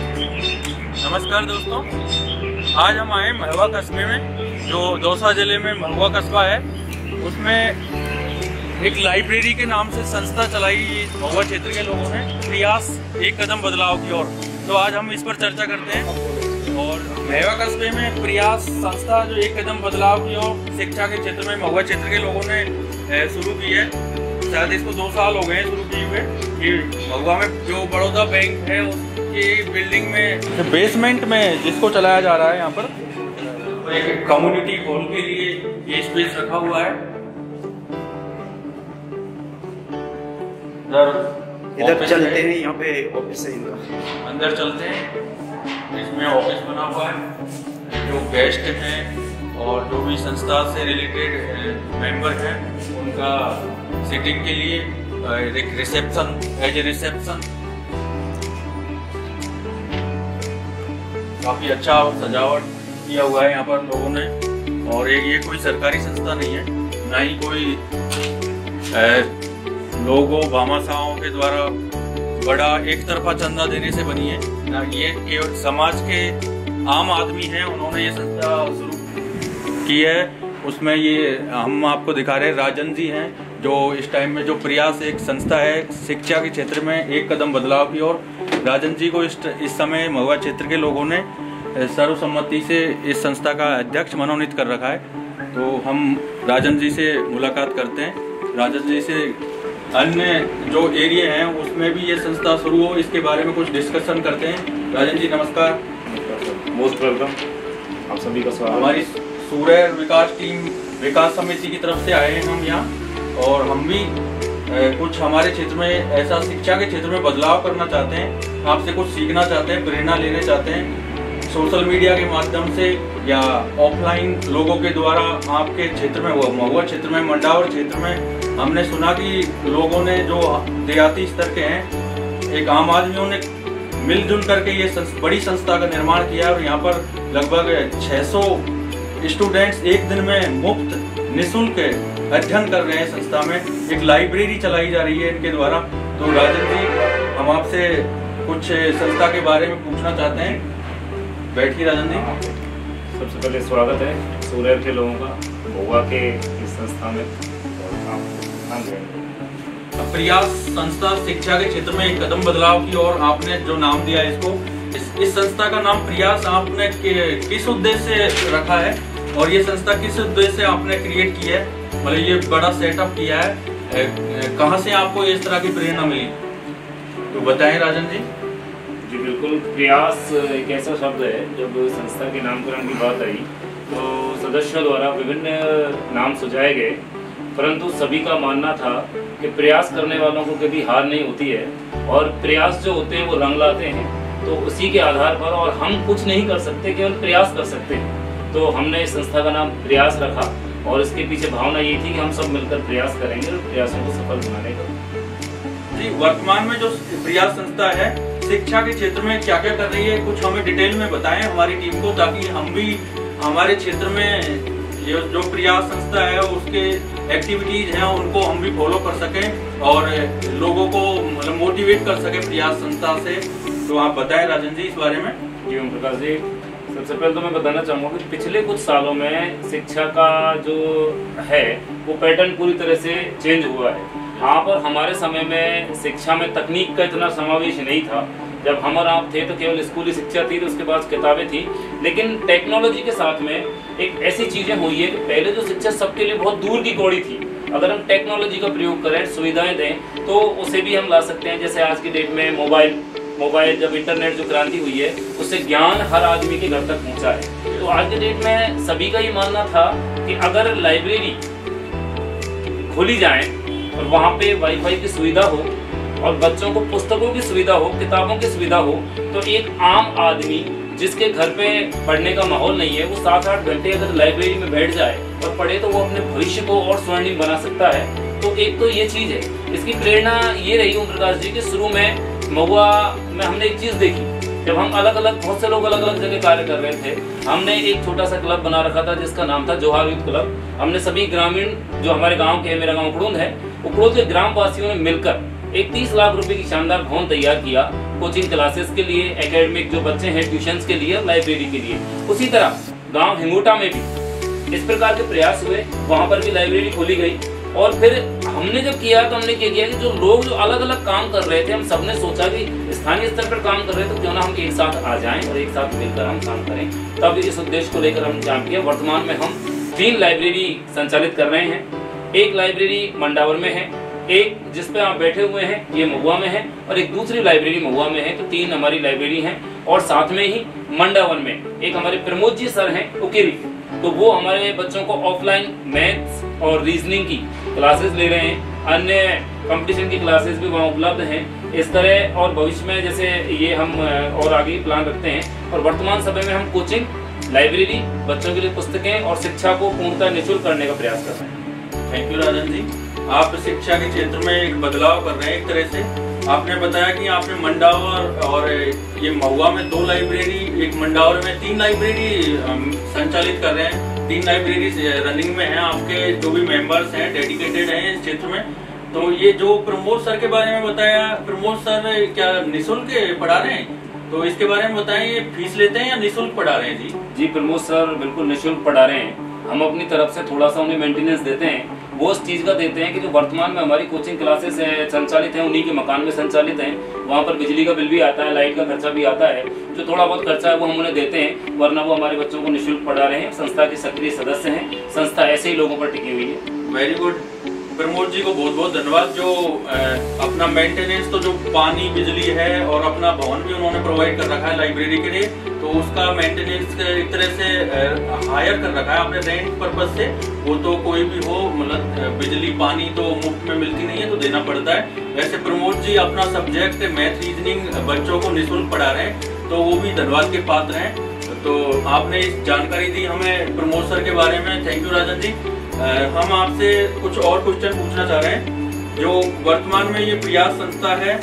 नमस्कार दोस्तों, आज हम आए महुआ कस्बे में, जो दौसा जिले में महुआ कस्बा है। उसमें एक लाइब्रेरी के नाम से संस्था चलाई महुआ क्षेत्र के लोगों ने, प्रयास एक कदम बदलाव की ओर। तो आज हम इस पर चर्चा करते हैं। और महुआ कस्बे में प्रयास संस्था जो एक कदम बदलाव की ओर शिक्षा के क्षेत्र में महुआ क्षेत्र के लोगों ने शुरू की है। शायद इसको 2 साल हो गए हैं शुरू किए हुए। महुआ में जो बड़ौदा बैंक है उसकी बिल्डिंग में बेसमेंट में जिसको चलाया जा रहा है, यहाँ पर एक कम्युनिटी हॉल के लिए ये स्पेस रखा हुआ है। इधर चलते हैं, यहाँ पे ऑफिस है इनका। अंदर चलते हैं, इसमें ऑफिस बना हुआ है। जो गेस्ट हैं और जो भी संस्था से रिलेटेड मेंबर हैं उनका सिटिंग के लिए एक रिसेप्शन, एज ए रिसेप्शन काफी अच्छा सजावट किया हुआ है यहाँ पर लोगों ने। और ये कोई सरकारी संस्था नहीं है, ना ही कोई लोगों भामाशाहों के द्वारा बड़ा एक तरफा चंदा देने से बनी है ना। ये केवल समाज के आम आदमी हैं, उन्होंने ये संस्था शुरू की है। उसमें ये हम आपको दिखा रहे हैं, राजन जी हैं जो इस टाइम में जो प्रयास एक संस्था है शिक्षा के क्षेत्र में एक कदम बदलाव की ओर। राजन जी को इस समय महुआ क्षेत्र के लोगों ने सर्वसम्मति से इस संस्था का अध्यक्ष मनोनीत कर रखा है। तो हम राजन जी से मुलाकात करते हैं। राजन जी से अन्य जो एरिया हैं उसमें भी ये संस्था शुरू हो, इसके बारे में कुछ डिस्कशन करते हैं। राजन जी नमस्कार। मोस्ट वेलकम, आप सभी का स्वागत। हमारी सूर्य विकास टीम विकास समिति की तरफ से आए हैं हम यहाँ, और हम भी कुछ हमारे क्षेत्र में ऐसा शिक्षा के क्षेत्र में बदलाव करना चाहते हैं, आपसे कुछ सीखना चाहते हैं, प्रेरणा लेने चाहते हैं। सोशल मीडिया के माध्यम से या ऑफलाइन लोगों के द्वारा आपके क्षेत्र में, महुआ क्षेत्र में, मंडावर क्षेत्र में हमने सुना कि लोगों ने जो देहाती स्तर के हैं, एक आम आदमियों ने मिलजुल करके ये बड़ी संस्था का निर्माण किया। और यहाँ पर लगभग 600 स्टूडेंट्स एक दिन में मुफ्त निःशुल्क अध्ययन कर रहे हैं। संस्था में एक लाइब्रेरी चलाई जा रही है इनके द्वारा। तो राजन जी, हम आपसे कुछ संस्था के बारे में पूछना चाहते हैं। बैठिए राजन जी। सबसे पहले स्वागत है सूर्य के लोगों का महुआ के इस संस्था में। प्रयास संस्था शिक्षा के क्षेत्र में एक कदम बदलाव की और आपने जो नाम दिया इसको, इस संस्था का नाम प्रयास आपने किस उद्देश्य से रखा है, और ये संस्था किस उद्देश्य से आपने क्रिएट की है, मतलब ये बड़ा सेटअप किया है, कहाँ से आपको इस तरह की प्रेरणा मिली, तो बताएं राजन जी। जी बिल्कुल, प्रयास एक ऐसा शब्द है, जब संस्था के नामकरण की बात आई तो सदस्यों द्वारा विभिन्न नाम सुझाए गए, परंतु सभी का मानना था कि प्रयास करने वालों को कभी हार नहीं होती है, और प्रयास जो होते हैं वो रंग लाते हैं। तो उसी के आधार पर, और हम कुछ नहीं कर सकते, केवल प्रयास कर सकते हैं, तो हमने इस संस्था का नाम प्रयास रखा। और इसके पीछे भावना ये थी कि हम सब मिलकर प्रयास करेंगे और प्रयासों को सफल बनाने का। जी, वर्तमान में जो प्रयास संस्था है शिक्षा के क्षेत्र में क्या क्या कर रही है, कुछ हमें डिटेल में बताएं हमारी टीम को, ताकि हम भी हमारे क्षेत्र में ये जो प्रयास संस्था है उसके एक्टिविटीज हैं उनको हम भी फॉलो कर सकें और लोगों को मतलब मोटिवेट कर सकें प्रयास संस्था से। तो आप बताएं राजन जी इस बारे में। जी ओम प्रकाश जी, सबसे पहले तो मैं बताना चाहूँगा कि पिछले कुछ सालों में शिक्षा का जो है वो पैटर्न पूरी तरह से चेंज हुआ है। यहाँ पर हमारे समय में शिक्षा में तकनीक का इतना समावेश नहीं था। जब हम और आप थे तो केवल स्कूली शिक्षा थी, तो उसके बाद किताबें थी। लेकिन टेक्नोलॉजी के साथ में एक ऐसी चीज़ें हुई है कि पहले जो शिक्षा सबके लिए बहुत दूर की कौड़ी थी, अगर हम टेक्नोलॉजी का प्रयोग करें, सुविधाएं दें, तो उसे भी हम ला सकते हैं। जैसे आज की डेट में मोबाइल जब इंटरनेट जो क्रांति हुई है, उससे ज्ञान हर आदमी के घर तक पहुंचा है। तो आज के डेट में सभी का ये मानना था कि अगर लाइब्रेरी खोली जाए और वहाँ पे वाईफाई की सुविधा हो और बच्चों को पुस्तकों की सुविधा हो, किताबों की सुविधा हो, तो एक आम आदमी जिसके घर पे पढ़ने का माहौल नहीं है, वो 7-8 घंटे अगर लाइब्रेरी में बैठ जाए और पढ़े तो वो अपने भविष्य को और स्वर्णिम बना सकता है। तो एक तो ये चीज़ है। इसकी प्रेरणा ये रही ओम प्रकाश जी कि शुरू में महुआ में हमने एक चीज़ देखी, जब हम अलग अलग बहुत से लोग अलग अलग जगह कार्य कर रहे थे, हमने एक छोटा सा क्लब बना रखा था जिसका नाम था जोहार यूथ क्लब। हमने सभी ग्रामीण जो हमारे गांव के, मेरा गांव उकड़ुंद है, उकड़ुंद के ग्रामवासियों ने मिलकर एक 30 लाख रुपए की शानदार भवन तैयार किया कोचिंग क्लासेस के लिए, एकेडमिक जो बच्चे हैं ट्यूशंस के लिए, लाइब्रेरी के लिए। उसी तरह गांव हिंगोटा में भी इस प्रकार के प्रयास हुए, वहां पर भी लाइब्रेरी खोली गई। और फिर हमने जब किया तो हमने क्या किया कि जो लोग जो अलग अलग काम कर रहे थे, हम सबने सोचा कि स्थानीय स्तर पर काम कर रहे थे तो क्यों ना हम एक साथ आ जाएं और एक साथ मिलकर हम काम करें। तब इस उद्देश्य को लेकर हम काम किया। वर्तमान में हम 3 लाइब्रेरी संचालित कर रहे हैं। एक लाइब्रेरी मंडावर में है, एक जिस पे आप बैठे हुए हैं ये महुआ में है, और एक दूसरी लाइब्रेरी महुआ में है। तो 3 हमारी लाइब्रेरी हैं। और साथ में ही मंडावन में एक हमारे प्रमोद जी सर हैं उकेरी, तो वो हमारे बच्चों को ऑफलाइन मैथ्स और रीजनिंग की क्लासेस ले रहे हैं। अन्य कंपटीशन की क्लासेस भी वहाँ उपलब्ध हैं। इस तरह और भविष्य में जैसे ये हम और आगे प्लान रखते हैं। और वर्तमान समय में हम कोचिंग, लाइब्रेरी, बच्चों के लिए पुस्तकें और शिक्षा को पूर्णतः निःशुल्क करने का प्रयास कर रहे हैं। Thank you Rajan ji. आप शिक्षा के क्षेत्र में एक बदलाव कर रहे हैं। एक तरह से आपने बताया कि आपने मंडावर और ये महुआ में 2 लाइब्रेरी, एक मंडावर में 3 लाइब्रेरी संचालित कर रहे हैं। 3 लाइब्रेरी रनिंग में हैं। आपके जो भी मेंबर्स हैं डेडिकेटेड हैं इस क्षेत्र में। तो ये जो प्रमोद सर के बारे में बताया, प्रमोद सर क्या निःशुल्क पढ़ा रहे हैं? तो इसके बारे में बताएं, ये फीस लेते हैं या निःशुल्क पढ़ा रहे हैं? जी जी, प्रमोद सर बिल्कुल निःशुल्क पढ़ा रहे हैं। हम अपनी तरफ से थोड़ा सा उन्हें मेंटेनेंस देते हैं। वो इस चीज़ का देते हैं कि जो वर्तमान में हमारी कोचिंग क्लासेस संचालित हैं उन्हीं के मकान में संचालित हैं। वहाँ पर बिजली का बिल भी आता है, लाइट का खर्चा भी आता है। जो थोड़ा बहुत खर्चा है वो हम उन्हें देते हैं, वरना वो हमारे बच्चों को निःशुल्क पढ़ा रहे हैं। संस्था के सक्रिय सदस्य हैं। संस्था ऐसे ही लोगों पर टिकी हुई है। Very good. प्रमोद जी को बहुत बहुत धन्यवाद। जो अपना मेंटेनेंस, तो जो पानी बिजली है और अपना भवन भी उन्होंने प्रोवाइड कर रखा है लाइब्रेरी के लिए, तो उसका मेंटेनेंस एक तरह से हायर कर रखा है आपने रेंट पर्पज से। वो तो कोई भी हो, मतलब बिजली पानी तो मुफ्त में मिलती नहीं है, तो देना पड़ता है। वैसे प्रमोद जी अपना सब्जेक्ट मैथ रीजनिंग बच्चों को निःशुल्क पढ़ा रहे हैं, तो वो भी धन्यवाद के पात्र हैं। तो आपने इस जानकारी दी हमें प्रमोद सर के बारे में। Thank you Rajan ji. हम आपसे कुछ और क्वेश्चन पूछना चाह रहे हैं। जो वर्तमान में ये प्रयास संस्था है,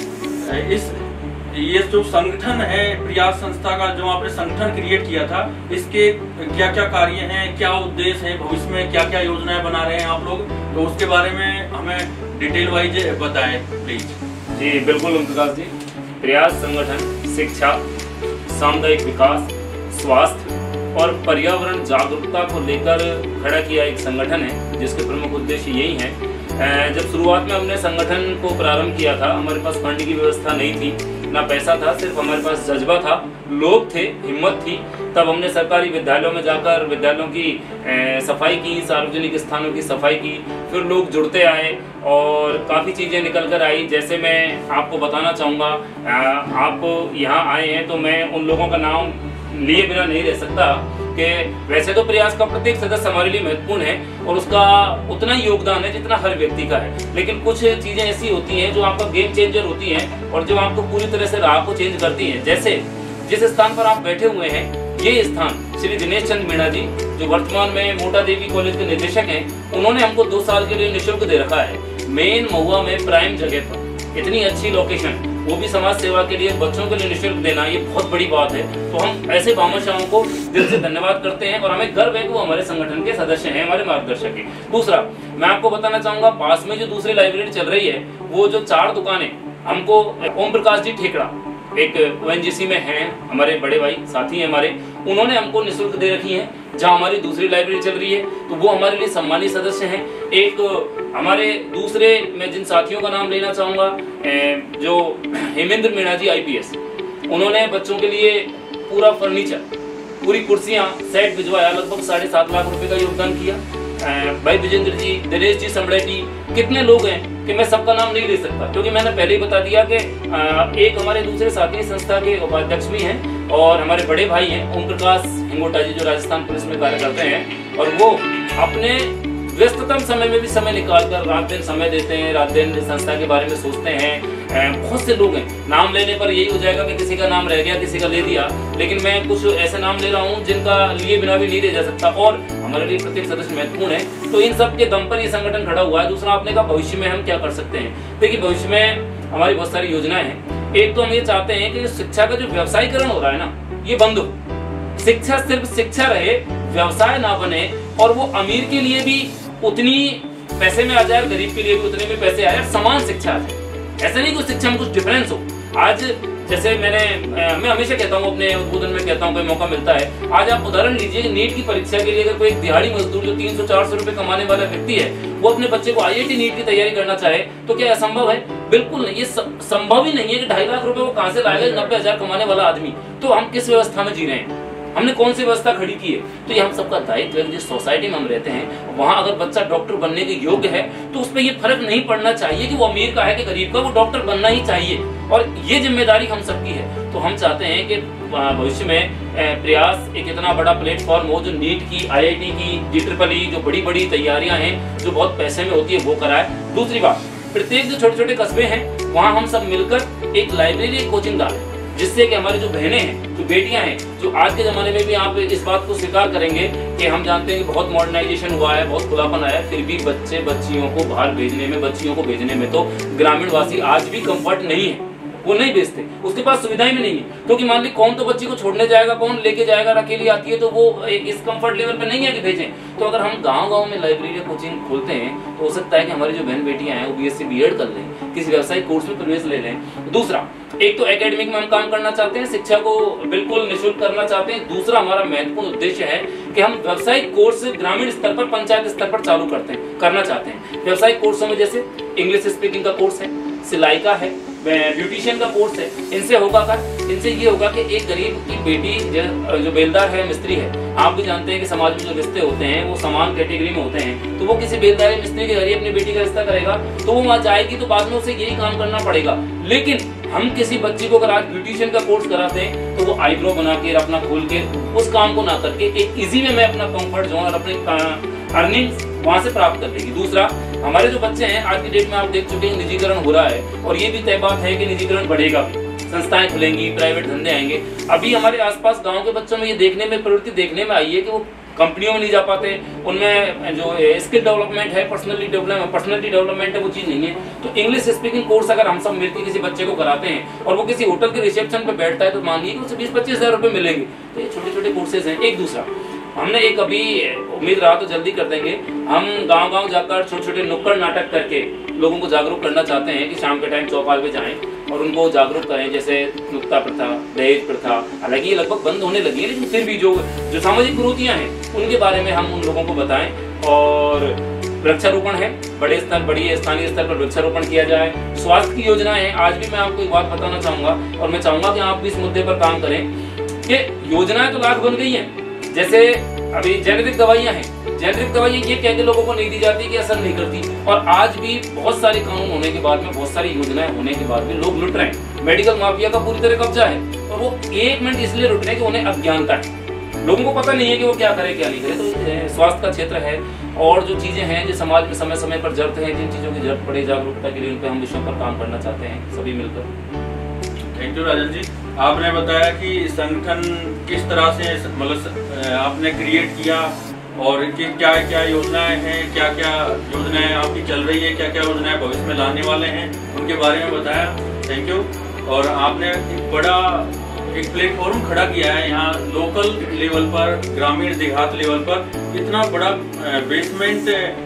ये जो संगठन है प्रयास संस्था का, जो आपने संगठन क्रिएट किया था, इसके क्या क्या कार्य हैं, क्या उद्देश्य है, भविष्य में क्या क्या योजनाएं बना रहे हैं आप लोग, तो उसके बारे में हमें डिटेल वाइज बताएं प्लीज। जी बिल्कुल ओम प्रकाश जी। प्रयास संगठन शिक्षा, सामुदायिक विकास, स्वास्थ्य और पर्यावरण जागरूकता को लेकर खड़ा किया एक संगठन है, जिसके प्रमुख उद्देश्य यही हैं। जब शुरुआत में हमने संगठन को प्रारंभ किया था, हमारे पास फंड की व्यवस्था नहीं थी, ना पैसा था, सिर्फ हमारे पास जज्बा था, लोग थे, हिम्मत थी। तब हमने सरकारी विद्यालयों में जाकर विद्यालयों की सफाई की, सार्वजनिक स्थानों की सफाई की। फिर लोग जुड़ते आए और काफ़ी चीज़ें निकल कर आई। जैसे मैं आपको बताना चाहूँगा, आप यहाँ आए हैं तो मैं उन लोगों का नाम लिए बिना नहीं रह सकता कि वैसे तो प्रयास का प्रत्येक सदस्य हमारे लिए महत्वपूर्ण है और उसका उतना ही योगदान है जितना हर व्यक्ति का है। लेकिन कुछ चीजें ऐसी होती हैं जो आपका गेम चेंजर होती हैं और जो आपको पूरी तरह से राह को चेंज करती हैं। जैसे जिस स्थान पर आप बैठे हुए हैं, ये स्थान श्री दिनेश चंद मीणा जी, जो वर्तमान में मोटा देवी कॉलेज के निदेशक हैं, उन्होंने हमको 2 साल के लिए निःशुल्क दे रखा है। मेन महुआ में प्राइम जगह पर इतनी अच्छी लोकेशन, वो भी समाज सेवा के लिए, बच्चों के लिए निःशुल्क देना, ये बहुत बड़ी बात है। तो हम ऐसे भामाशाहों को दिल से धन्यवाद करते हैं और हमें गर्व है कि वो हमारे संगठन के सदस्य हैं, हमारे मार्गदर्शक हैं। दूसरा, मैं आपको बताना चाहूंगा, पास में जो दूसरी लाइब्रेरी चल रही है, वो जो 4 दुकानें हमको ओम प्रकाश जी ठेकड़ा एक ONGC में हैं, हमारे बड़े भाई साथी हैं हमारे, उन्होंने हमको निःशुल्क दे रखी हैं। जहाँ हमारी दूसरी लाइब्रेरी चल रही है तो वो हमारे लिए सम्मानित सदस्य हैं। एक हमारे दूसरे, मैं जिन साथियों का नाम लेना चाहूँगा, जो हेमेंद्र मीणा जी IPS, उन्होंने बच्चों के लिए पूरा फर्नीचर, पूरी कुर्सियाँ सेट भिजवाया, लगभग 7.5 लाख रुपए का योगदान किया। भाई विजेंद्र जी, दिनेश जी संबड़ेटी, कितने लोग हैं कि मैं सबका नाम नहीं ले सकता, क्योंकि मैंने पहले ही बता दिया कि एक हमारे दूसरे साथी संस्था के उपाध्यक्ष भी हैं और हमारे बड़े भाई हैं ओम प्रकाश हिंगोटा जी, जो राजस्थान पुलिस में कार्य करते हैं, और वो अपने व्यस्ततम समय में भी समय निकालकर रात दिन समय देते हैं, रात दिन संस्था के बारे में सोचते हैं। बहुत से लोग हैं, नाम लेने पर यही हो जाएगा कि किसी का नाम रह गया, किसी का ले दिया, लेकिन मैं कुछ ऐसे नाम ले रहा हूँ जिनका लिए बिना भी नहीं रह जा सकता और हमारे लिए प्रत्येक सदस्य महत्वपूर्ण है। तो इन सब के दम पर ये संगठन खड़ा हुआ है। दूसरा, आपने कहा भविष्य में हम क्या कर सकते हैं। देखिए, भविष्य में हमारी बहुत सारी योजनाएं हैं। एक तो हम ये चाहते हैं कि शिक्षा का जो व्यवसायीकरण हो रहा है ना, ये बंद हो। शिक्षा सिर्फ शिक्षा रहे, व्यवसाय ना बने, और वो अमीर के लिए भी उतनी पैसे में आ जाए, गरीब के लिए भी उतने में पैसे आए, समान शिक्षा आ जाए। ऐसा नहीं कि शिक्षा में कुछ डिफरेंस हो। आज जैसे मैं हमेशा कहता हूँ, अपने उद्बोधन में कहता हूँ, कोई मौका मिलता है, आज आप उदाहरण लीजिए, नीट की परीक्षा के लिए अगर कोई दिहाड़ी मजदूर जो 300-400 रुपए कमाने वाला व्यक्ति है, वो अपने बच्चे को IIT नीट की तैयारी करना चाहे तो क्या असंभव है? बिल्कुल नहीं, ये संभव ही नहीं है कि 2.5 लाख रुपए वो कहां से लाएगा 90,000 कमाने वाला आदमी। तो हम किस व्यवस्था में जी रहे हैं, हमने कौन सी व्यवस्था खड़ी की है? तो ये हम सबका दायित्व है। जिस सोसाइटी में हम रहते हैं वहां अगर बच्चा डॉक्टर बनने के योग्य है तो उस पर ये फर्क नहीं पड़ना चाहिए कि वो अमीर का है कि गरीब का, वो डॉक्टर बनना ही चाहिए। और ये जिम्मेदारी हम सबकी है। तो हम चाहते हैं कि भविष्य में प्रयास एक इतना बड़ा प्लेटफॉर्म हो जो नीट की, IIT की, JEE जो बड़ी बड़ी तैयारियां हैं जो बहुत पैसे में होती है वो कराए। दूसरी बात, प्रत्येक जो छोटे छोटे कस्बे हैं वहां हम सब मिलकर एक लाइब्रेरी, एक कोचिंग डालें, जिससे कि हमारी जो बहनें हैं, जो बेटियां हैं, जो आज के जमाने में भी आप इस बात को स्वीकार करेंगे कि हम जानते हैं कि बहुत मॉडर्नाइजेशन हुआ है, बहुत खुलापन आया है, फिर भी बच्चियों को बाहर भेजने में, बच्चियों को भेजने में तो ग्रामीण वासी आज भी कंफर्ट नहीं है, वो नहीं भेजते, उसके पास सुविधाएं भी नहीं है। क्योंकि मान ली कौन तो बच्ची को छोड़ने जाएगा, कौन लेके जाएगा, अकेली आती है तो वो इस कंफर्ट लेवल पे नहीं है कि भेजें। तो अगर हम गांव-गांव में लाइब्रेरी कोचिंग खोलते हैं तो हो सकता है कि हमारी जो बहन बेटियां हैं वो BSc B.Ed कर लें, किसी व्यावसायिक कोर्स में प्रवेश ले लें। दूसरा, एक तो एकेडमिक में हम काम करना चाहते हैं, शिक्षा को बिल्कुल निःशुल्क करना चाहते हैं। दूसरा हमारा महत्वपूर्ण उद्देश्य है कि हम व्यावसायिक कोर्स ग्रामीण स्तर पर, पंचायत स्तर पर चालू करना चाहते हैं। व्यावसायिक कोर्सों में जैसे इंग्लिश स्पीकिंग का कोर्स है, सिलाई का है, ब्यूटिशियन का कोर्स है। इनसे होगा क्या? इनसे ये होगा कि एक गरीब की बेटी जो बेलदार है, मिस्त्री है, आप भी जानते हैं कि समाज में जो रिश्ते होते हैं वो समान कैटेगरी में होते हैं, तो वो किसी बेलदार मिस्त्री के घर ही अपनी बेटी का रिश्ता करेगा तो वो वहां जाएगी तो बाद में उसे यही काम करना पड़ेगा। लेकिन हम किसी बच्ची को अगर आज ब्यूटिशियन का कोर्स कराते हैं तो वो आईब्रो बना के अपना खोल के उस काम को ना करके एक इजी वे में अपना कंफर्ट जोन और अपनी अर्निंग्स वहां से प्राप्त कर लेगी। दूसरा, हमारे जो बच्चे हैं आज की डेट में आप देख चुके हैं निजीकरण हो रहा है और ये भी तय बात है कि निजीकरण बढ़ेगा भी, संस्थाएं खुलेंगी, प्राइवेट धंधे आएंगे। अभी हमारे आसपास गांव के बच्चों में ये प्रवृत्ति देखने में आई है कि वो कंपनियों में नहीं जा पाते, उनमें जो स्किल डेवलपमेंट है, पर्सनैलिटी डेवलपमेंट है, वो चीज नहीं है। तो इंग्लिश स्पीकिंग कोर्स अगर हम सब मिलकर किसी बच्चे को कराते हैं और वो किसी होटल के रिसेप्शन पे बैठता है तो मानिए कि उसे 20-25 हजार रुपए मिलेंगे। तो ये छोटे छोटे कोर्सेज हैं। एक दूसरा, हमने एक अभी उम्मीद रहा तो जल्दी कर देंगे, हम गांव-गांव जाकर छोटे-छोटे नुक्कड़ नाटक करके लोगों को जागरूक करना चाहते हैं कि शाम के टाइम चौपाल पे जाएं और उनको जागरूक करें। जैसे नुक्ता प्रथा, दहेज प्रथा, हालांकि ये लगभग बंद होने लगी है, लेकिन फिर भी जो सामाजिक कुरीतियां हैं उनके बारे में हम उन लोगों को बताएं। और वृक्षारोपण है, बड़े स्थानीय स्तर पर वृक्षारोपण किया जाए। स्वास्थ्य की योजनाएं हैं। आज भी मैं आपको एक बात बताना चाहूंगा और मैं चाहूंगा कि आप भी इस मुद्दे पर काम करें कि योजनाएं तो लाख बन गई हैं। जैसे अभी जेनेरिक दवाइयां हैं, जेनेरिक दवाइयां ये कह के लोगों को नहीं दी जाती कि असर नहीं करती, और आज भी बहुत सारे कानून होने के बाद में, बहुत सारी योजनाएं होने के बाद भी लोग लुट रहे हैं। मेडिकल माफिया का पूरी तरह कब्जा है और वो 1 मिनट इसलिए लुट रहे हैं कि उन्हें अज्ञानता है, लोगों को पता नहीं है कि वो क्या करे क्या नहीं करे। तो स्वास्थ्य का क्षेत्र है और जो चीजें हैं जो समाज में समय समय पर जरूरत है, जिन चीजों की जरूरत पड़े जागरूकता के लिए, उन पे हम विषयों पर काम करना चाहते हैं सभी मिलकर। Thank you Rajan ji. आपने बताया कि संगठन किस तरह से मतलब आपने क्रिएट किया और कि क्या क्या योजनाएं हैं, क्या क्या योजनाएं आपकी चल रही है, क्या क्या योजनाएं भविष्य में लाने वाले हैं, उनके बारे में बताया। Thank you. और आपने एक बड़ा एक प्लेटफॉर्म खड़ा किया है यहाँ लोकल लेवल पर, ग्रामीण देहात लेवल पर। इतना बड़ा बेसमेंट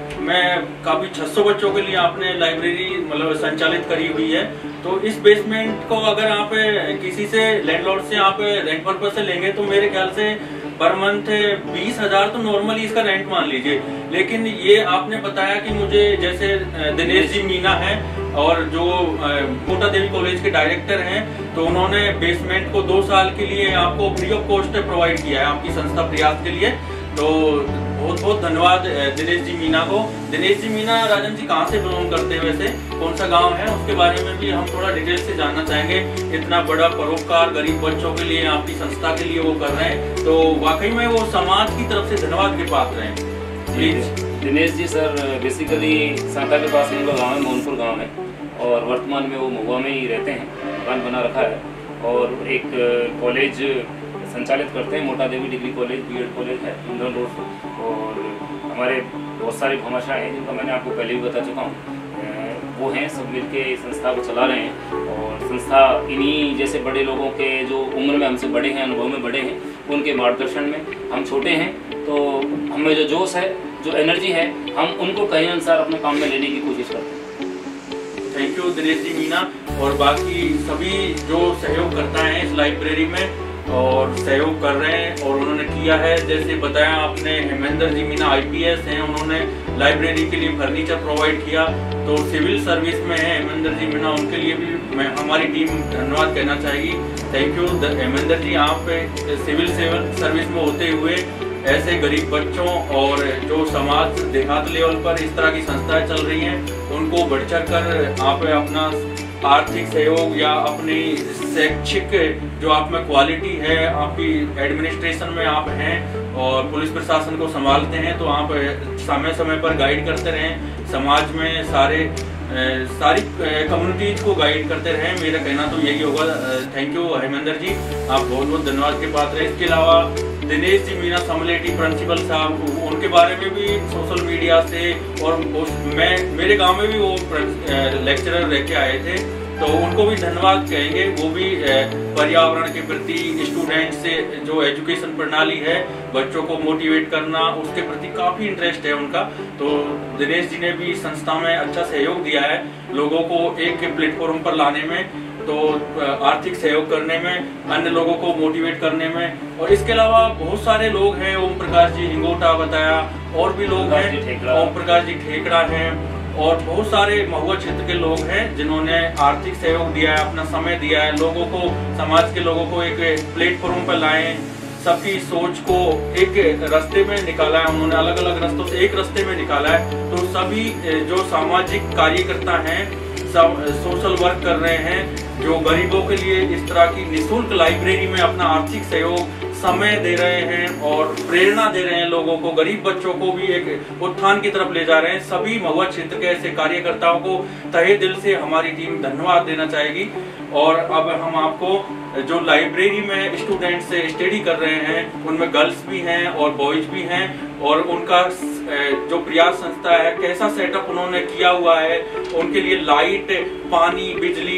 में काफ़ी 600 बच्चों के लिए आपने लाइब्रेरी मतलब संचालित करी हुई है। तो इस बेसमेंट को अगर आप किसी से लैंडलॉर्ड से आप रेंट पर्पज से लेंगे तो मेरे ख्याल से पर मंथ 20,000 तो नॉर्मली इसका रेंट मान लीजिए। लेकिन ये आपने बताया कि मुझे जैसे दिनेश जी मीना है और जो कोटा देवी कॉलेज के डायरेक्टर हैं, तो उन्होंने बेसमेंट को 2 साल के लिए आपको फ्री ऑफ कॉस्ट प्रोवाइड किया है आपकी संस्था प्रयास के लिए। तो बहुत बहुत धन्यवाद दिनेश जी मीना को। दिनेश जी मीना राजन जी कहाँ से बिलोंग करते हैं, वैसे कौन सा गांव है, उसके बारे में भी हम थोड़ा डिटेल से जानना चाहेंगे। इतना बड़ा परोपकार गरीब बच्चों के लिए आपकी संस्था के लिए वो कर रहे हैं, तो वाकई में वो समाज की तरफ से धन्यवाद के पात्र हैं। Please. Dinesh ji sir basically सांता के पास उनका गाँव है, मोहनपुर गाँव है, और वर्तमान में वो महुआ में ही रहते हैं, मकान बना रखा है और एक कॉलेज संचालित करते हैं, मोटा देवी डिग्री कॉलेज, B.Ed कॉलेज है इंदौर रोड। और हमारे बहुत सारे भामाशाह हैं जिनका मैंने आपको पहले भी बता चुका हूँ, वो हैं सब मिलके इस संस्था को चला रहे हैं। और संस्था इन्हीं जैसे बड़े लोगों के जो उम्र में हमसे बड़े हैं, अनुभव में बड़े हैं, उनके मार्गदर्शन में हम छोटे हैं, तो हमें जो जोश है, जो एनर्जी है, हम उनको कहीं अनुसार अपने काम में लेने की कोशिश करते हैं। थैंक यू दिनेश जी मीना और बाकी सभी जो सहयोग करता है इस लाइब्रेरी में और सहयोग कर रहे हैं और उन्होंने किया है। जैसे बताया आपने, हेमेंद्र जी मीना IPS हैं, उन्होंने लाइब्रेरी के लिए फर्नीचर प्रोवाइड किया। तो सिविल सर्विस में है हेमेंद्र जी मीना, उनके लिए भी हमारी टीम धन्यवाद कहना चाहेगी। थैंक यू हेमेंद्र जी, आप सिविल सर्विस में होते हुए ऐसे गरीब बच्चों और जो समाज देहात लेवल पर इस तरह की संस्थाएं चल रही हैं उनको बढ़ चढ़ कर आप अपना आर्थिक सहयोग या अपनी शैक्षिक जो आप में क्वालिटी है, आपकी एडमिनिस्ट्रेशन में आप हैं और पुलिस प्रशासन को संभालते हैं, तो आप समय समय पर गाइड करते रहें, समाज में सारी कम्युनिटीज को गाइड करते रहें। मेरा कहना तो यही होगा। थैंक यू हेमेंद्र जी, आप बहुत बहुत धन्यवाद के पात्र हैं। इसके अलावा दिनेश जी मीना समलेटी प्रिंसिपल साहब, उनके बारे में भी सोशल मीडिया से और मेरे गांव में भी वो लेक्चरर रह के आए थे, तो उनको भी धन्यवाद कहेंगे। वो भी पर्यावरण के प्रति स्टूडेंट से जो एजुकेशन प्रणाली है, बच्चों को मोटिवेट करना, उसके प्रति काफी इंटरेस्ट है उनका। तो दिनेश जी ने भी संस्था में अच्छा सहयोग दिया है लोगों को एक प्लेटफॉर्म पर लाने में, तो आर्थिक सहयोग करने में, अन्य लोगों को मोटिवेट करने में। और इसके अलावा बहुत सारे लोग हैं, ओम प्रकाश जी हिंगोटा बताया, और भी लोग हैं, ओम प्रकाश जी ठेकड़ा हैं, और बहुत सारे महुआ क्षेत्र के लोग हैं जिन्होंने आर्थिक सहयोग दिया है, अपना समय दिया है, लोगों को, समाज के लोगों को एक प्लेटफॉर्म पर लाए, सबकी सोच को एक रास्ते में निकाला है उन्होंने, अलग अलग रास्तों से एक रास्ते में निकाला है। तो सभी जो सामाजिक कार्यकर्ता हैं, सब सोशल वर्क कर रहे हैं, जो गरीबों के लिए इस तरह की निःशुल्क लाइब्रेरी में अपना आर्थिक सहयोग, समय दे रहे हैं और प्रेरणा दे रहे हैं लोगों को, गरीब बच्चों को भी एक उत्थान की तरफ ले जा रहे हैं। सभी महुआ क्षेत्र के ऐसे कार्यकर्ताओं को तहे दिल से हमारी टीम धन्यवाद देना चाहेगी। और अब हम आपको जो लाइब्रेरी में स्टूडेंट से स्टडी कर रहे हैं, उनमें गर्ल्स भी हैं और बॉयज भी हैं, और उनका जो प्रयास संस्था है, कैसा सेटअप उन्होंने किया हुआ है, उनके लिए लाइट, पानी, बिजली,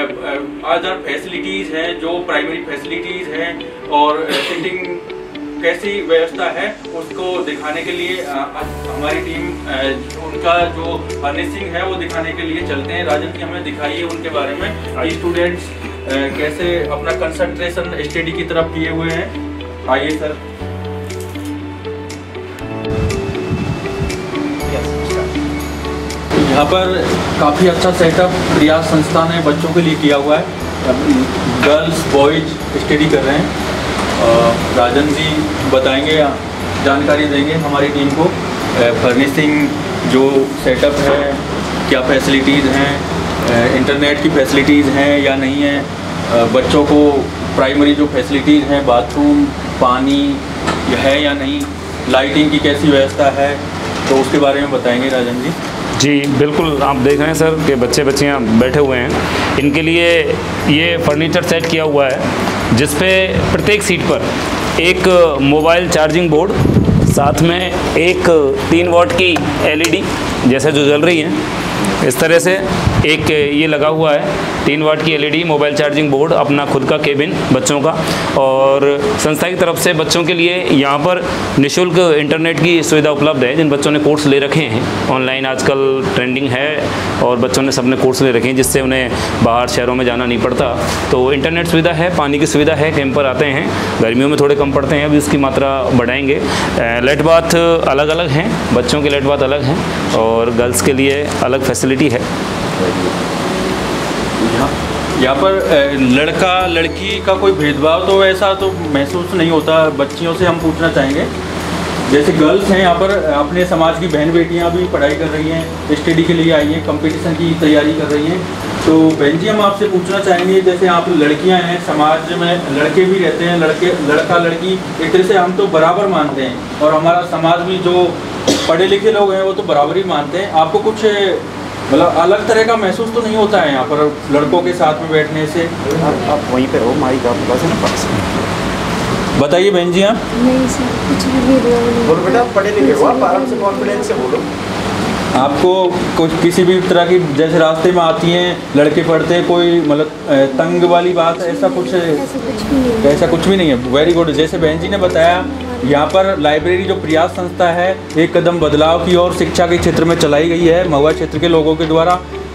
अदर फैसिलिटीज हैं, जो प्राइमरी फैसिलिटीज हैं, और सिटिंग कैसी व्यवस्था है, उसको दिखाने के लिए हमारी टीम उनका जो फर्निशिंग है वो दिखाने के लिए चलते हैं। राजन जी, हमें दिखाइए उनके बारे में, स्टूडेंट्स कैसे अपना कंसंट्रेशन स्टडी की तरफ किए हुए हैं। आइए सर। यहाँ पर काफ़ी अच्छा सेटअप प्रयास संस्था ने बच्चों के लिए किया हुआ है। गर्ल्स बॉयज स्टडी कर रहे हैं। राजन जी बताएंगे, जानकारी देंगे हमारी टीम को, फर्निशिंग जो सेटअप है, क्या फैसिलिटीज़ हैं, इंटरनेट की फैसिलिटीज़ हैं या नहीं है, बच्चों को प्राइमरी जो फैसिलिटीज़ हैं, बाथरूम, पानी है या नहीं, लाइटिंग की कैसी व्यवस्था है, तो उसके बारे में बताएंगे राजन जी। जी बिल्कुल, आप देख रहे हैं सर कि बच्चियाँ बैठे हुए हैं, इनके लिए ये फर्नीचर सेट किया हुआ है जिस पे प्रत्येक सीट पर एक मोबाइल चार्जिंग बोर्ड, साथ में एक 3 वाट की LED जैसे जो जल रही हैं, इस तरह से एक ये लगा हुआ है 3 वाट की LED मोबाइल चार्जिंग बोर्ड, अपना खुद का केबिन बच्चों का। और संस्था की तरफ से बच्चों के लिए यहाँ पर निःशुल्क इंटरनेट की सुविधा उपलब्ध है। जिन बच्चों ने कोर्स ले रखे हैं, ऑनलाइन आजकल ट्रेंडिंग है और बच्चों ने सबने कोर्स ले रखे हैं, जिससे उन्हें बाहर शहरों में जाना नहीं पड़ता, तो इंटरनेट सुविधा है, पानी की सुविधा है। कैंप पर आते हैं, गर्मियों में थोड़े कम पड़ते हैं, अभी उसकी मात्रा बढ़ाएंगे। लाइट बाथ अलग अलग हैं, बच्चों के लाइट बाथ अलग हैं और गर्ल्स के लिए अलग फैसिलिटी है। यहाँ पर लड़का लड़की का कोई भेदभाव तो ऐसा तो महसूस नहीं होता। बच्चियों से हम पूछना चाहेंगे, जैसे गर्ल्स हैं यहाँ पर, अपने समाज की बहन बेटियाँ भी पढ़ाई कर रही हैं, स्टडी के लिए आई हैं, कंपटीशन की तैयारी कर रही हैं, तो बहन जी हम आपसे पूछना चाहेंगे, जैसे आप लड़कियाँ हैं, समाज में लड़के भी रहते हैं, लड़का लड़की एक तरह से हम तो बराबर मानते हैं, और हमारा समाज में जो पढ़े लिखे लोग हैं वो तो बराबर ही मानते हैं। आपको कुछ मतलब अलग तरह का महसूस तो नहीं होता है यहाँ पर लड़कों के साथ में बैठने से? आप वहीं पे हो, माइक आपके पास है ना, पास बताइए बहन जी। आप नहीं सर, कुछ भी बोलो बेटा, पढ़े लिखे हो आप, आराम से कॉन्फिडेंस से बोलो। आपको कुछ किसी भी तरह की, जैसे रास्ते में आती हैं लड़के पढ़ते हैं, कोई मतलब तंग वाली बात, ऐसा कुछ भी नहीं है? Very good. जैसे बहन जी ने बताया, यहाँ पर लाइब्रेरी जो प्रयास संस्था है, एक कदम बदलाव की ओर शिक्षा के क्षेत्र में चलाई गई है महुआ क्षेत्र के लोगों के द्वारा।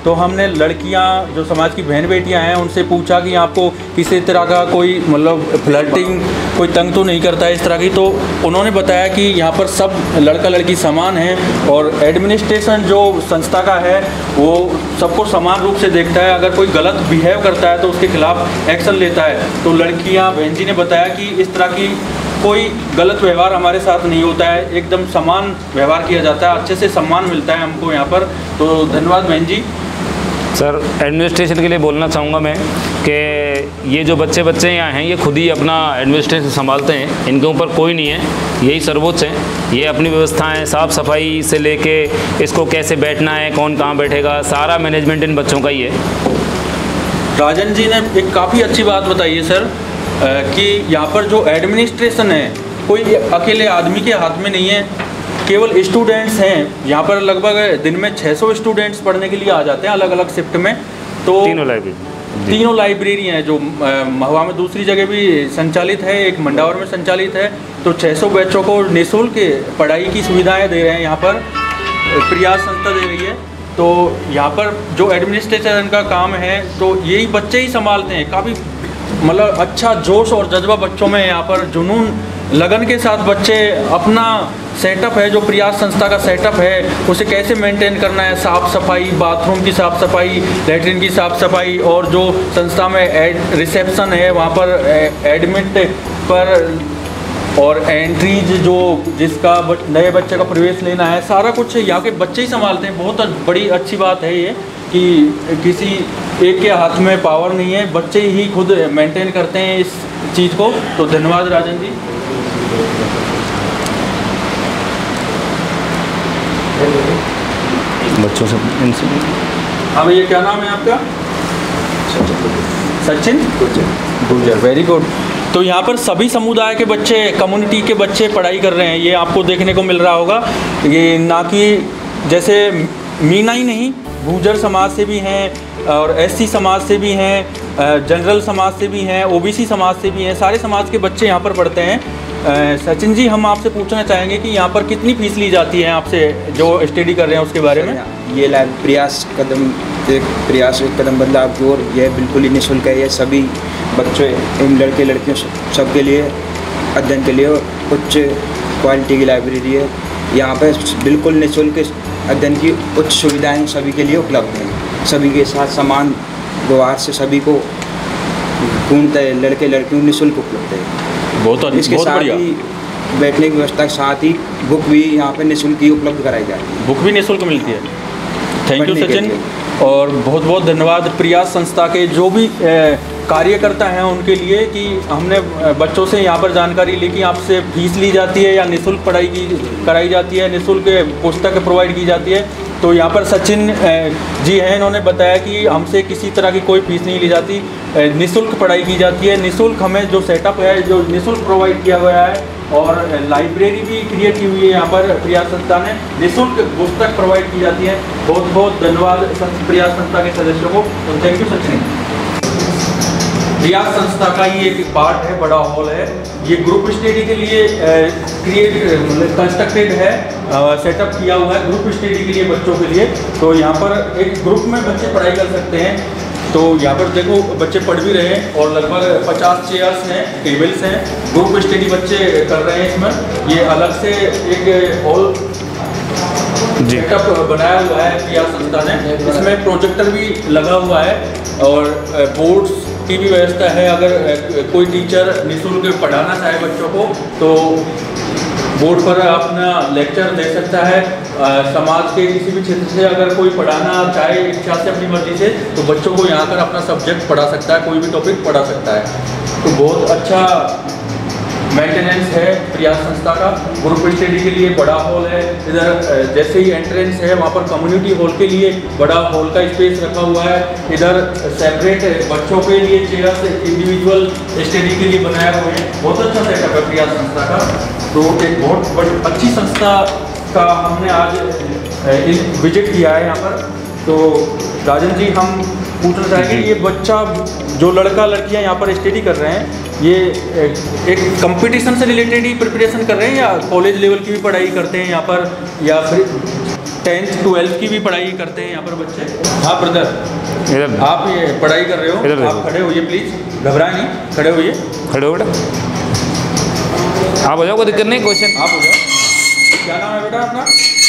तो हमने लड़कियां जो समाज की बहन बेटियां हैं उनसे पूछा कि आपको किसी तरह का कोई मतलब फ्लर्टिंग कोई तंग तो नहीं करता है इस तरह की, तो उन्होंने बताया कि यहाँ पर सब लड़का लड़की समान हैं और एडमिनिस्ट्रेशन जो संस्था का है वो सबको समान रूप से देखता है। अगर कोई गलत बिहेव करता है तो उसके खिलाफ एक्शन लेता है। तो लड़कियाँ बहन जी ने बताया कि इस तरह की कोई गलत व्यवहार हमारे साथ नहीं होता है, एकदम समान व्यवहार किया जाता है, अच्छे से सम्मान मिलता है हमको यहाँ पर। तो धन्यवाद बहन जी। सर एडमिनिस्ट्रेशन के लिए बोलना चाहूँगा मैं कि ये जो बच्चे यहाँ हैं ये खुद ही अपना एडमिनिस्ट्रेशन संभालते हैं, इनके ऊपर कोई नहीं है, यही सर्वोच्च है। ये अपनी व्यवस्थाएं साफ़ सफाई से लेके इसको कैसे बैठना है, कौन कहाँ बैठेगा, सारा मैनेजमेंट इन बच्चों का ही है। राजन जी ने एक काफ़ी अच्छी बात बताई है सर कि यहाँ पर जो एडमिनिस्ट्रेशन है कोई अकेले आदमी के हाथ में नहीं है, केवल स्टूडेंट्स हैं। यहाँ पर लगभग दिन में 600 स्टूडेंट्स पढ़ने के लिए आ जाते हैं अलग अलग शिफ्ट में। तो तीनों लाइब्रेरी हैं जो महुआ में दूसरी जगह भी संचालित है, एक मंडावर में संचालित है। तो 600 बच्चों को निःशुल्क पढ़ाई की सुविधाएं दे रहे हैं, यहाँ पर प्रयास संस्था दे रही है। तो यहाँ पर जो एडमिनिस्ट्रेशन का काम है तो यही बच्चे ही संभालते हैं। काफ़ी मतलब अच्छा जोश और जज्बा बच्चों में, यहाँ पर जुनून लगन के साथ बच्चे अपना सेटअप है जो प्रयास संस्था का सेटअप है उसे कैसे मेंटेन करना है, साफ़ सफाई, बाथरूम की साफ़ सफाई, लैट्रिन की साफ़ सफाई, और जो संस्था में रिसेप्शन है वहाँ पर एडमिट पर और एंट्रीज जो जिसका नए बच्चे का प्रवेश लेना है, सारा कुछ यहाँ के बच्चे ही संभालते हैं। बहुत बड़ी अच्छी बात है ये कि किसी एक के हाथ में पावर नहीं है, बच्चे ही खुद मेंटेन करते हैं इस चीज़ को। तो धन्यवाद राजन जी। बच्चों से इनसे हाँ भैया, क्या नाम है आपका? Sachin Gurjar, very good. तो यहाँ पर सभी समुदाय के बच्चे, कम्युनिटी के बच्चे पढ़ाई कर रहे हैं, ये आपको देखने को मिल रहा होगा। ये ना कि जैसे मीना ही नहीं, गुर्जर समाज से भी हैं और एससी समाज से भी हैं, जनरल समाज से भी हैं, ओबीसी समाज से भी हैं, सारे समाज के बच्चे यहाँ पर पढ़ते हैं। सचिन जी, हम आपसे पूछना चाहेंगे कि यहाँ पर कितनी फीस ली जाती है आपसे जो स्टडी कर रहे हैं उसके बारे में? ये प्रयास एक कदम बदलाव की ओर, यह बिल्कुल ही निःशुल्क है। यह सभी बच्चों, इन लड़के लड़कियों सबके लिए अध्ययन के लिए उच्च क्वालिटी की लाइब्रेरी है। यहाँ पर बिल्कुल निःशुल्क अध्ययन की उच्च सुविधाएं सभी के लिए उपलब्ध हैं। सभी के साथ समान व्यवहार से सभी को पूर्णतः लड़के लड़कियों निःशुल्क उपलब्ध है। इसके साथ ही बैठने की व्यवस्था के साथ ही बुक भी यहाँ पे निःशुल्क ही उपलब्ध कराई जाती है। बुक भी निःशुल्क मिलती है। थैंक यू सचिन, और बहुत बहुत धन्यवाद प्रयास संस्था के जो भी कार्यकर्ता हैं उनके लिए कि हमने बच्चों से यहाँ पर जानकारी ली कि आपसे फीस ली जाती है या निःशुल्क पढ़ाई कराई जाती है, निःशुल्क पुस्तक प्रोवाइड की जाती है। तो यहाँ पर सचिन जी हैं, इन्होंने बताया कि हमसे किसी तरह की कोई फीस नहीं ली जाती, निःशुल्क पढ़ाई की जाती है। निःशुल्क हमें जो सेटअप है जो निःशुल्क प्रोवाइड किया गया है, और लाइब्रेरी भी क्रिएट की हुई है यहाँ पर प्रयास संस्था ने, निःशुल्क पुस्तक प्रोवाइड की जाती है। बहुत बहुत धन्यवाद प्रयास संस्था के सदस्यों को। तो थैंक यू सचिन। प्रयास संस्था का ही एक पार्ट है, बड़ा हॉल है, ये ग्रुप स्टडी के लिए कंस्ट्रक्टेड है, सेटअप किया हुआ है ग्रुप स्टडी के लिए, बच्चों के लिए। तो यहाँ पर एक ग्रुप में बच्चे पढ़ाई कर सकते हैं। तो यहाँ पर देखो बच्चे पढ़ भी रहे हैं और लगभग 50 चेयर्स हैं, टेबल्स हैं, ग्रुप स्टडी बच्चे कर रहे हैं इसमें। ये अलग से एक हॉल सेटअप बनाया हुआ है प्रयास संस्था ने, इसमें प्रोजेक्टर भी लगा हुआ है और बोर्ड्स की भी व्यवस्था है। अगर कोई टीचर निःशुल्क पढ़ाना चाहे बच्चों को तो बोर्ड पर अपना लेक्चर दे सकता है। समाज के किसी भी क्षेत्र से अगर कोई पढ़ाना चाहे इच्छा से, अपनी मर्जी से, तो बच्चों को यहाँ कर अपना सब्जेक्ट पढ़ा सकता है, कोई भी टॉपिक पढ़ा सकता है। तो बहुत अच्छा मेंटेनेंस है प्रयास संस्था का। ग्रुप स्टडी के लिए बड़ा हॉल है, इधर जैसे ही एंट्रेंस है वहाँ पर कम्युनिटी हॉल के लिए बड़ा हॉल का स्पेस रखा हुआ है। इधर सेपरेट बच्चों के लिए चेयर्स इंडिविजुअल स्टडी के लिए बनाए हुए हैं। बहुत अच्छा सेटअप है प्रयास संस्था का। तो एक बहुत बड़ी अच्छी संस्था का हमने आज विजिट किया है यहाँ पर। तो राजन जी, हम पूछना चाहेंगे, ये बच्चा जो लड़का लड़कियाँ यहाँ पर स्टडी कर रहे हैं, ये एक कंपटीशन से रिलेटेड ही प्रिपरेशन कर रहे हैं या कॉलेज लेवल की भी पढ़ाई करते हैं यहाँ पर, या फिर 10th 12th की भी पढ़ाई करते हैं यहाँ पर बच्चे। हाँ ब्रदर, इधर आप ये पढ़ाई कर रहे हो, इधर आप खड़े होइए प्लीज़, घबराए नहीं, खड़े होइए। खड़े हो बेटा, आप हो जाओ, कोई दिक्कत नहीं, क्वेश्चन आप हो जाओ। क्या नाम है बेटा अपना?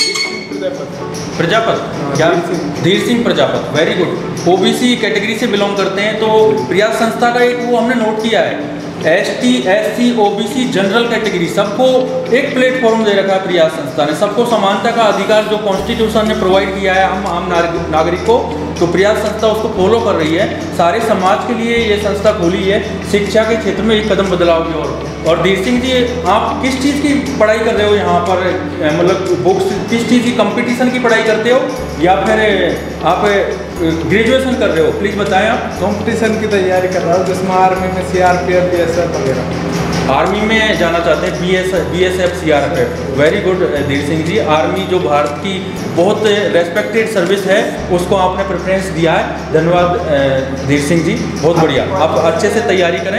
प्रजापत। क्या? Dheer Singh Prajapat, very good. OBC category से बिलोंग करते हैं। तो प्रयास संस्था का एक वो हमने नोट किया है, ST SC OBC general category सबको एक प्लेटफॉर्म दे रखा है प्रयास संस्था ने, सबको समानता का अधिकार जो कॉन्स्टिट्यूशन ने प्रोवाइड किया है हम आम नागरिक को, तो प्रयास संस्था उसको फॉलो कर रही है। सारे समाज के लिए ये संस्था खोली है, शिक्षा के क्षेत्र में एक कदम बदलाव की ओर। और धीर सिंह जी, आप किस चीज़ की पढ़ाई कर रहे हो यहाँ पर? मतलब बुक्स, किस चीज़ की कंपटीशन की पढ़ाई करते हो या फिर आप ग्रेजुएशन कर रहे हो? प्लीज़ बताएं आप। कंपटीशन की तैयारी कर रहा हूँ, जिसमें आर्मी में CRPF BSF वगैरह। आर्मी में जाना चाहते हैं, BSF CRPF, वेरी गुड धीर सिंह जी। आर्मी जो भारत की बहुत रेस्पेक्टेड सर्विस है, उसको आपने प्रेफरेंस दिया है, धन्यवाद धीर सिंह जी, बहुत बढ़िया। आप अच्छे से तैयारी करें।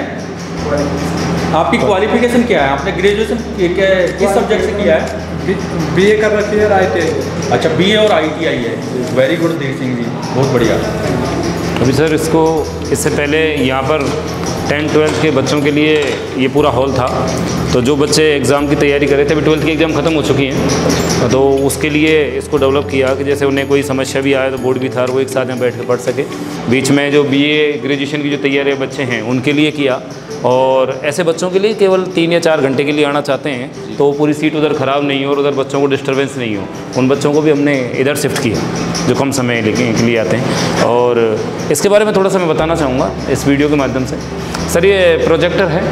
आपकी क्वालिफिकेशन क्या है? आपने ग्रेजुएशन किस सब्जेक्ट से किया है? BA कर रखी है और ITI। अच्छा, BA और ITI है, वेरी गुड धीर सिंह जी, बहुत बढ़िया। अभी सर इससे पहले यहाँ पर 10th-12th के बच्चों के लिए ये पूरा हॉल था, तो जो बच्चे एग्ज़ाम की तैयारी कर रहे थे, अभी 12th की एग्ज़ाम ख़त्म हो चुकी हैं, तो उसके लिए इसको डेवलप किया कि जैसे उन्हें कोई समस्या भी आए तो बोर्ड भी था और वो एक साथ में बैठ कर पढ़ सके। बीच में जो BA ग्रेजुएशन की जो तैयारी बच्चे हैं उनके लिए किया, और ऐसे बच्चों के लिए केवल 3 या 4 घंटे के लिए आना चाहते हैं तो पूरी सीट उधर ख़राब नहीं हो और उधर बच्चों को डिस्टर्बेंस नहीं हो, उन बच्चों को भी हमने इधर शिफ्ट किया जो कम समय के लिए आते हैं। और इसके बारे में थोड़ा सा मैं बताना चाहूँगा इस वीडियो के माध्यम से। सर, ये प्रोजेक्टर है।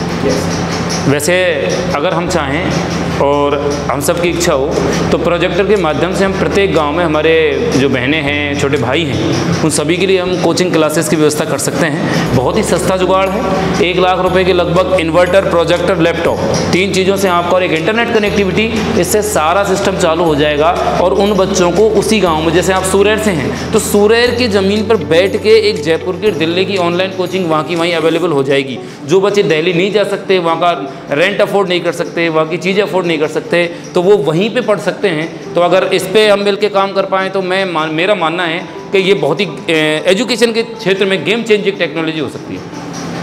वैसे अगर हम चाहें और हम सब की इच्छा हो तो प्रोजेक्टर के माध्यम से हम प्रत्येक गांव में हमारे जो बहनें हैं, छोटे भाई हैं, उन सभी के लिए हम कोचिंग क्लासेस की व्यवस्था कर सकते हैं। बहुत ही सस्ता जुगाड़ है, 1 लाख रुपए के लगभग इन्वर्टर, प्रोजेक्टर, लैपटॉप, 3 चीज़ों से आपका, और एक इंटरनेट कनेक्टिविटी, इससे सारा सिस्टम चालू हो जाएगा। और उन बच्चों को उसी गाँव में, जैसे आप सुरेर से हैं तो सुरेर की ज़मीन पर बैठ के एक जयपुर की, दिल्ली की ऑनलाइन कोचिंग वहाँ की वहीं अवेलेबल हो जाएगी। जो बच्चे दिल्ली नहीं जा सकते, वहाँ का रेंट अफोर्ड नहीं कर सकते, वहाँ की चीज़ें अफोर्ड नहीं कर सकते, तो वो वहीं पे पढ़ सकते हैं। तो अगर इस पे हम मिल के काम कर पाएँ तो मेरा मानना है कि ये बहुत ही एजुकेशन के क्षेत्र में गेम चेंजिंग टेक्नोलॉजी हो सकती है।